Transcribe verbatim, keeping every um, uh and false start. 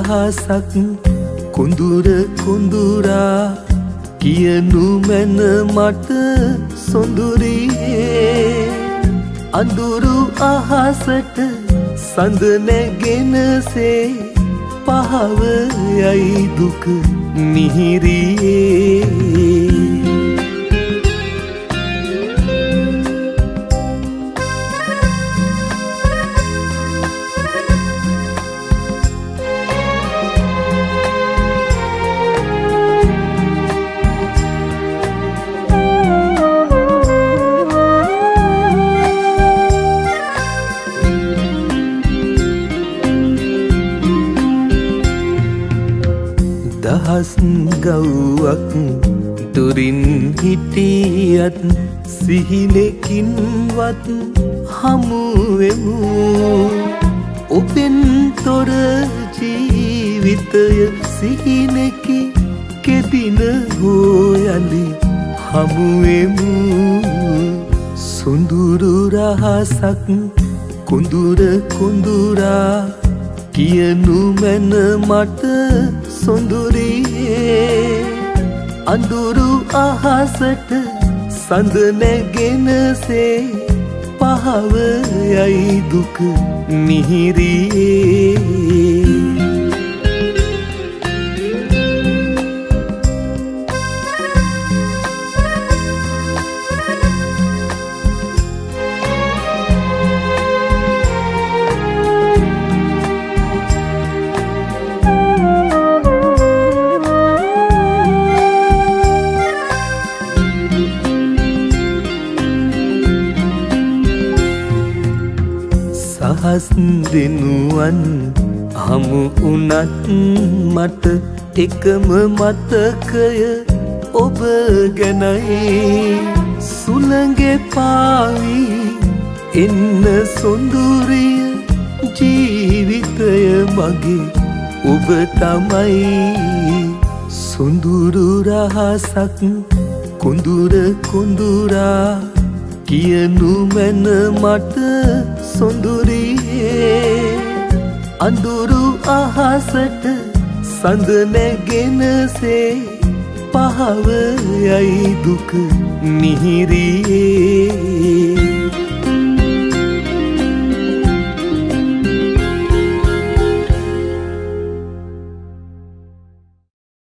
රහසක් කුඳුර කුඳුරා කියනු මැන මට සොඳුරියේ අඳුරු අහසට සඳ නැගෙනසේ පහව යයි දුක මිහිරියේ දහස් ගව්වක් දුරින් හිටියත් සිහිනකින්වත් හමුවෙමු ඔබෙන් තොර ජීවිතය සිහිනකි කෙදින හොයලි හමුවෙමු සොඳුරු රහසක් කුඳුර කුඳුරා කියනු මැන මට සොඳුරියේ අඳුරු අහසට සඳ නැගෙනසේ පහව යයි දුක මිහිරියේ අහස් දෙනුවන් හමු උනත් මට එකම මතකය ඔබ ගැනයි සුළඟේ පාවි එන්න සොඳුරිය ජීවිතය මගේ ඔබ තමයි සොඳුරු රහසක් කුඳුර කුඳුරා කියනු මැන මට සොඳුරියේ අඳුරු අහසට සඳ නැගෙනසේ පහව යයි දුක මිහිරියේ